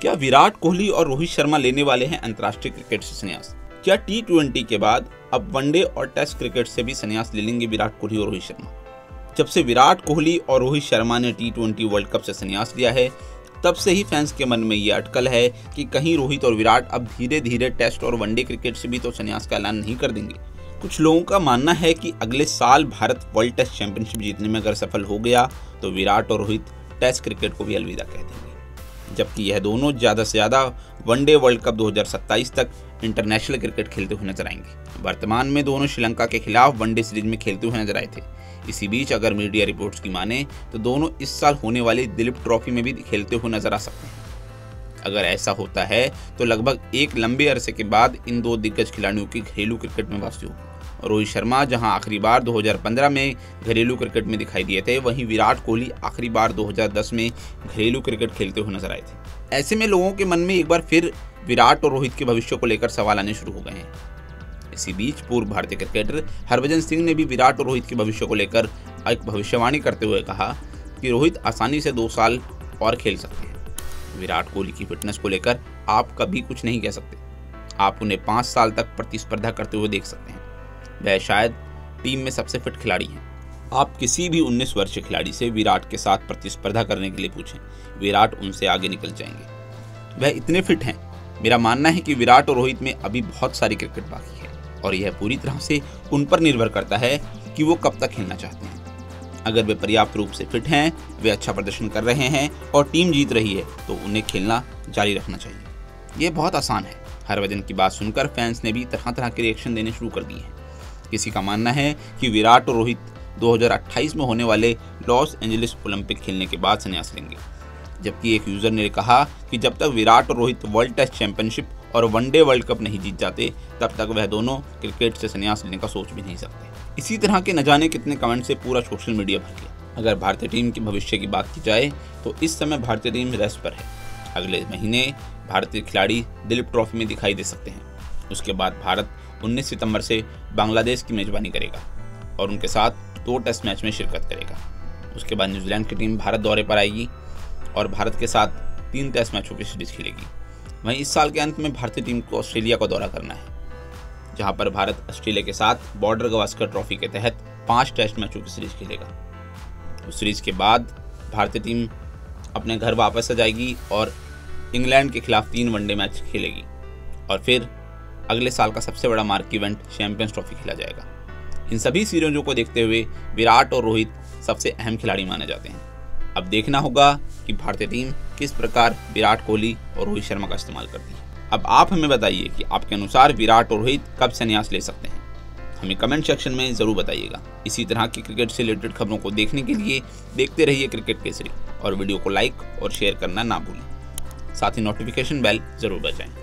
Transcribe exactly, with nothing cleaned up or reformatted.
क्या विराट कोहली और रोहित शर्मा लेने वाले हैं अंतर्राष्ट्रीय क्रिकेट से संन्यास? क्या टी ट्वेंटी के बाद अब वनडे और टेस्ट क्रिकेट से भी संन्यास ले लेंगे विराट कोहली और रोहित शर्मा? जब से विराट कोहली और रोहित शर्मा ने टी ट्वेंटी वर्ल्ड कप से संन्यास लिया है, तब से ही फैंस के मन में ये अटकल है कि कहीं रोहित और विराट अब धीरे धीरे टेस्ट और वनडे क्रिकेट से भी तो संन्यास का ऐलान नहीं कर देंगे। कुछ लोगों का मानना है कि अगले साल भारत वर्ल्ड टेस्ट चैंपियनशिप जीतने में अगर सफल हो गया तो विराट और रोहित टेस्ट क्रिकेट को भी अलविदा कह देंगे, जबकि यह दोनों ज़्यादा से ज़्यादा वनडे वर्ल्ड कप दो हज़ार सत्ताईस तक इंटरनेशनल क्रिकेट खेलते हुए नजर आएंगे। वर्तमान में दोनों श्रीलंका के खिलाफ वनडे सीरीज में खेलते हुए नजर आए थे। इसी बीच अगर मीडिया रिपोर्ट्स की माने तो दोनों इस साल होने वाली दिलीप ट्रॉफी में भी खेलते हुए नजर आ सकते हैं। अगर ऐसा होता है तो लगभग एक लंबे अरसे के बाद इन दो दिग्गज खिलाड़ियों की घरेलू क्रिकेट में वापसी होगी। रोहित शर्मा जहां आखिरी बार दो हज़ार पंद्रह में घरेलू क्रिकेट में दिखाई दिए थे, वहीं विराट कोहली आखिरी बार दो हज़ार दस में घरेलू क्रिकेट खेलते हुए नजर आए थे। ऐसे में लोगों के मन में एक बार फिर विराट और रोहित के भविष्य को लेकर सवाल आने शुरू हो गए हैं। इसी बीच पूर्व भारतीय क्रिकेटर हरभजन सिंह ने भी विराट और रोहित के भविष्य को लेकर एक भविष्यवाणी करते हुए कहा कि रोहित आसानी से दो साल और खेल सकते हैं। विराट कोहली की फिटनेस को लेकर आप कभी कुछ नहीं कह सकते। आप उन्हें पाँच साल तक प्रतिस्पर्धा करते हुए देख सकते हैं। वह शायद टीम में सबसे फिट खिलाड़ी हैं। आप किसी भी उन्नीस वर्षीय खिलाड़ी से विराट के साथ प्रतिस्पर्धा करने के लिए पूछें, विराट उनसे आगे निकल जाएंगे। वह इतने फिट हैं। मेरा मानना है कि विराट और रोहित में अभी बहुत सारी क्रिकेट बाकी है और यह पूरी तरह से उन पर निर्भर करता है कि वो कब तक खेलना चाहते हैं। अगर वे पर्याप्त रूप से फिट हैं, वे अच्छा प्रदर्शन कर रहे हैं और टीम जीत रही है तो उन्हें खेलना जारी रखना चाहिए। ये बहुत आसान है। हरभजन की बात सुनकर फैंस ने भी तरह तरह के रिएक्शन देने शुरू कर दिए हैं। किसी का मानना है कि विराट और रोहित दो हज़ार अट्ठाईस में होने वाले लॉस एंजलिस ओलंपिक खेलने के बाद संन्यास लेंगे, जबकि एक यूजर ने कहा कि जब तक विराट और रोहित वर्ल्ड टेस्ट चैंपियनशिप और वनडे वर्ल्ड कप नहीं जीत जाते, तब तक वह दोनों क्रिकेट से संन्यास लेने का सोच भी नहीं सकते। इसी तरह के न जाने कितने कमेंट से पूरा सोशल मीडिया भर गया। अगर भारतीय टीम के भविष्य की बात की जाए तो इस समय भारतीय टीम रेस्ट पर है। अगले महीने भारतीय खिलाड़ी दिलीप ट्रॉफी में दिखाई दे सकते हैं। उसके बाद भारत उन्नीस सितंबर से बांग्लादेश की मेजबानी करेगा और उनके साथ दो टेस्ट मैच में शिरकत करेगा। उसके बाद न्यूजीलैंड की टीम भारत दौरे पर आएगी और भारत के साथ तीन टेस्ट मैचों की सीरीज खेलेगी। वहीं इस साल के अंत में भारतीय टीम को ऑस्ट्रेलिया का दौरा करना है, जहां पर भारत ऑस्ट्रेलिया के साथ बॉर्डर गावस्कर ट्रॉफी के तहत पाँच टेस्ट मैचों की सीरीज खेलेगा। उस सीरीज के बाद भारतीय टीम अपने घर वापस आ जाएगी और इंग्लैंड के खिलाफ तीन वनडे मैच खेलेगी और फिर अगले साल का सबसे बड़ा मार्क इवेंट चैंपियंस ट्रॉफी खेला जाएगा। इन सभी सीरीजों को देखते हुए विराट और रोहित सबसे अहम खिलाड़ी माने जाते हैं। अब देखना होगा कि भारतीय टीम किस प्रकार विराट कोहली और रोहित शर्मा का इस्तेमाल करती है। अब आप हमें बताइए कि आपके अनुसार विराट और रोहित कब संन्यास ले सकते हैं। हमें कमेंट सेक्शन में ज़रूर बताइएगा। इसी तरह की क्रिकेट से रिलेटेड खबरों को देखने के लिए देखते रहिए क्रिकेट केसरी और वीडियो को लाइक और शेयर करना ना भूलें। साथ ही नोटिफिकेशन बेल जरूर बजाएं।